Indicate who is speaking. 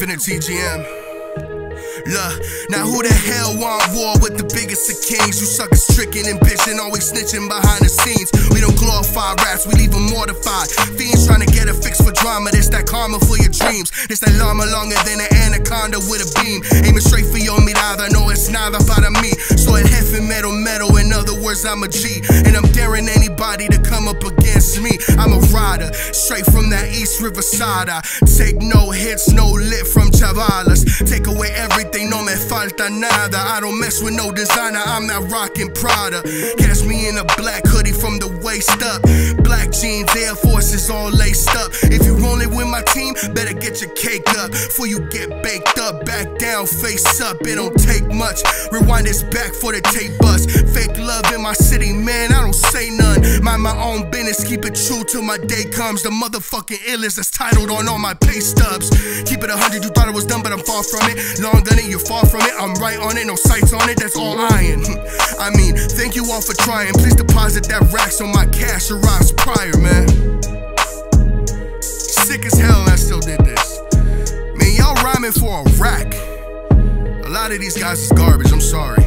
Speaker 1: Living in TGM. Look, now who the hell want war with the biggest of kings? You suckers tricking and bitching, always snitching behind the scenes. We don't glorify rats, we leave them mortified. Fiends trying to get a fix for drama, this that karma for your dreams. This that llama longer than an anaconda with a beam. Aiming straight for your mirada, no it's nada para me. So it jefe metal, in other words I'm a G. And I'm daring anybody to come up against me. I'm a rider, straight from that East River side. I take no hits, no lit from chavalas. Take away everything, no me falta nada. I don't mess with no designer, I'm not rocking Prada. Catch me in a black hoodie from the waist up. Black jeans, Air Forces all laced up. If you rolling with my team, better get your cake up before you get baked up. Back down, face up, it don't take much. Rewind this back for the tape bust. Fake love in my city, man, I don't say none. Mind my own business, keep it true till my day comes. The motherfucking illest that's titled on all my pay stubs. Keep it 100, you thought it was done, but I'm far from it. Long gun it, you're far from it. I'm right on it, no sights on it, that's all iron. I mean, thank you all for trying. Please deposit that racks on my cash arrives prior, man. Sick as hell and I still did this. Man, y'all rhyming for a rack. A lot of these guys is garbage, I'm sorry.